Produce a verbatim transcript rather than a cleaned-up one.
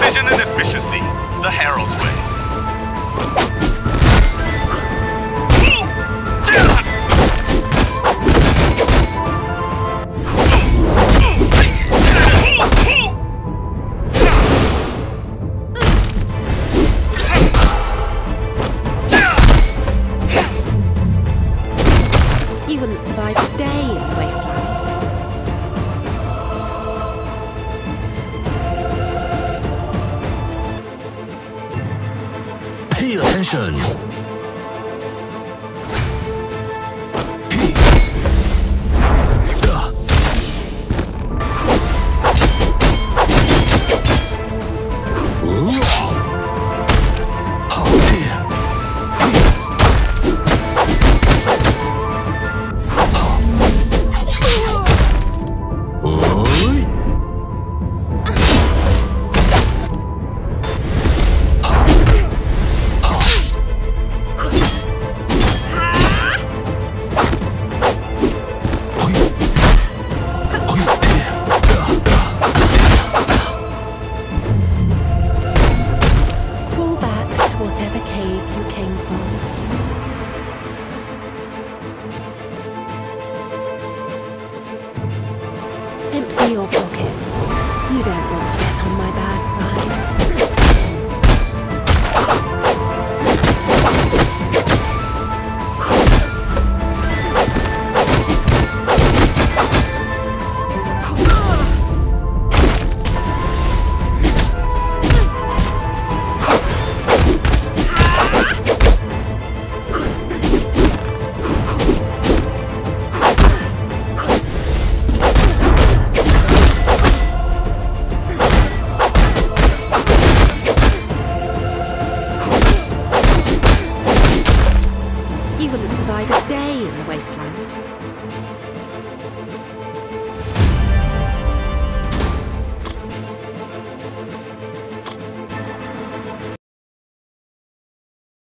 Precision and efficiency, the Herald's way. You wouldn't survive a day in the wasteland. Pay attention! Whatever cave you came from. Empty your pockets. You don't want to get on my bad side. You wouldn't survive a day in the wasteland.